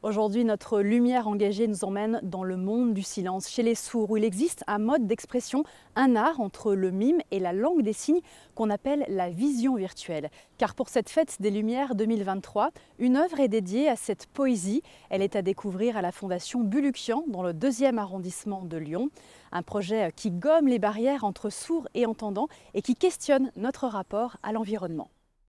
Aujourd'hui, notre lumière engagée nous emmène dans le monde du silence, chez les sourds, où il existe un mode d'expression, un art entre le mime et la langue des signes qu'on appelle la vision virtuelle. Car pour cette fête des Lumières 2023, une œuvre est dédiée à cette poésie. Elle est à découvrir à la Fondation Bulukian, dans le 2e arrondissement de Lyon. Un projet qui gomme les barrières entre sourds et entendants et qui questionne notre rapport à l'environnement.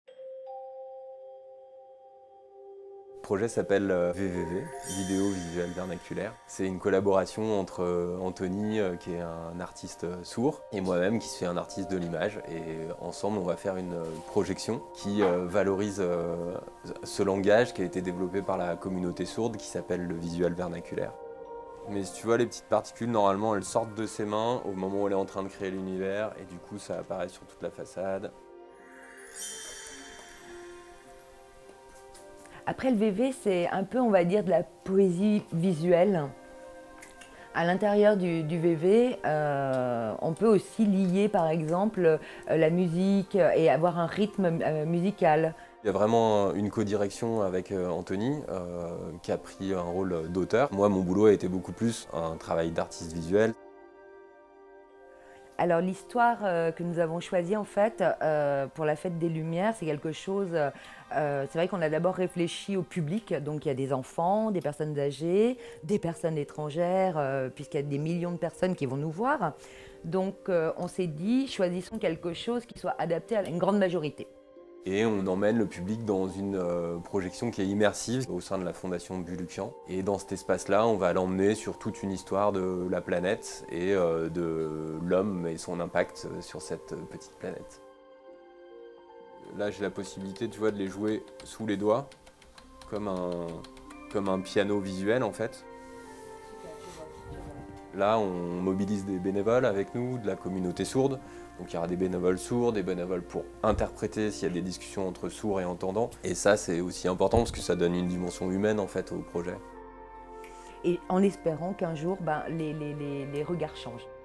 Le projet s'appelle VVV, Vidéo Visuelle Vernaculaire. C'est une collaboration entre Anthony, qui est un artiste sourd, et moi-même qui suis un artiste de l'image. Et ensemble, on va faire une projection qui valorise ce langage qui a été développé par la communauté sourde, qui s'appelle le visuel vernaculaire. Mais si tu vois, les petites particules, normalement, elles sortent de ses mains au moment où elle est en train de créer l'univers, et du coup, ça apparaît sur toute la façade. Après, le VV, c'est un peu, on va dire, de la poésie visuelle. À l'intérieur du VV, on peut aussi lier, par exemple, la musique et avoir un rythme musical. Il y a vraiment une codirection avec Anthony, qui a pris un rôle d'auteur. Moi, mon boulot a été beaucoup plus un travail d'artiste visuel. Alors l'histoire que nous avons choisie en fait pour la fête des Lumières, c'est quelque chose, c'est vrai qu'on a d'abord réfléchi au public, donc il y a des enfants, des personnes âgées, des personnes étrangères, puisqu'il y a des millions de personnes qui vont nous voir. Donc on s'est dit, choisissons quelque chose qui soit adapté à une grande majorité. Et on emmène le public dans une projection qui est immersive au sein de la Fondation Bulukian. Et dans cet espace-là, on va l'emmener sur toute une histoire de la planète et de l'homme et son impact sur cette petite planète. Là, j'ai la possibilité, tu vois, de les jouer sous les doigts, comme un piano visuel en fait. Là, on mobilise des bénévoles avec nous, de la communauté sourde. Donc il y aura des bénévoles sourds, des bénévoles pour interpréter s'il y a des discussions entre sourds et entendants. Et ça, c'est aussi important parce que ça donne une dimension humaine en fait au projet. Et en espérant qu'un jour, les regards changent.